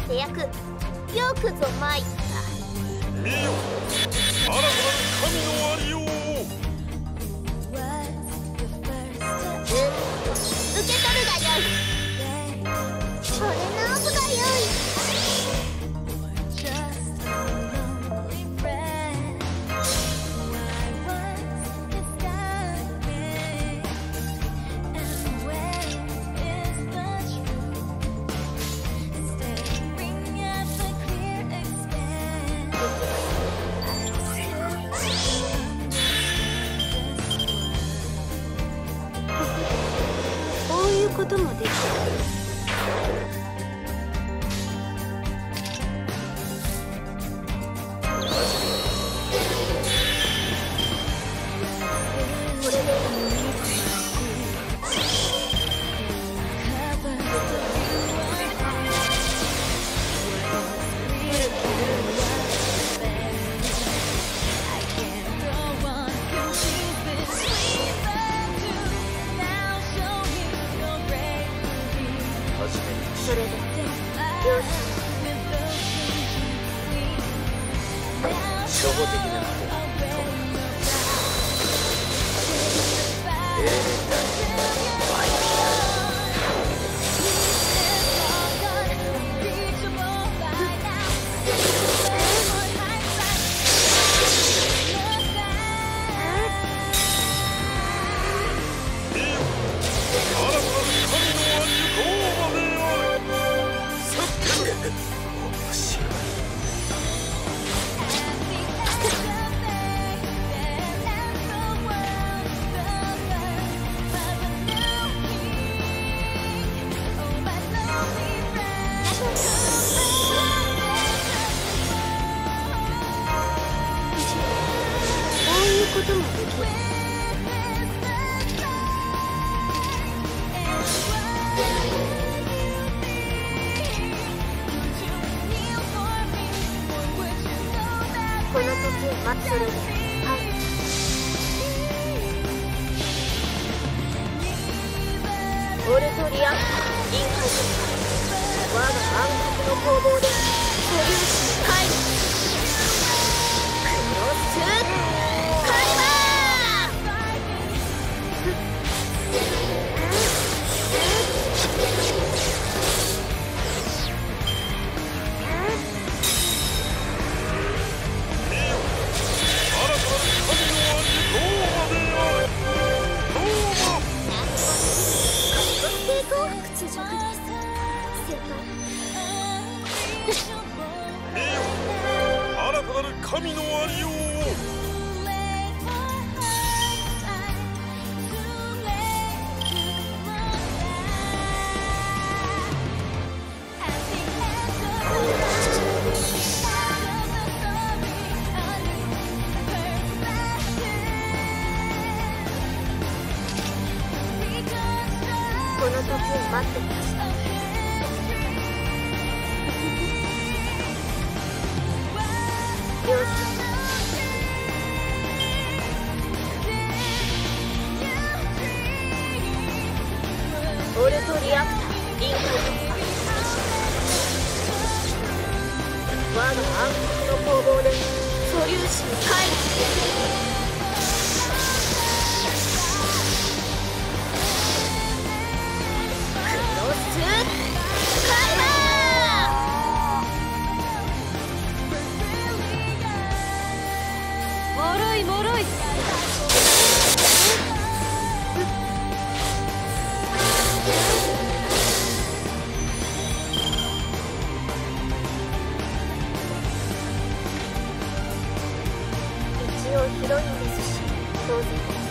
手役、よくぞ参った。 見よ、新たなる神のありようを。 受け取るがよい。これのオブがよい。こういうこともできる。それでよし。 初歩的なこと。エレメンタルバイピこともできる。この時を待つ。それで、はい。オルトリア、インハイズ。我が暗黒の攻防で素粒子に帰る。クロスカリバ神のありようを。 この時を待ってました。よし。オルトリアクター、リンカイ我が暗黒の攻防で素粒子に帰る。もろいもろい。一応広いんですし、当然。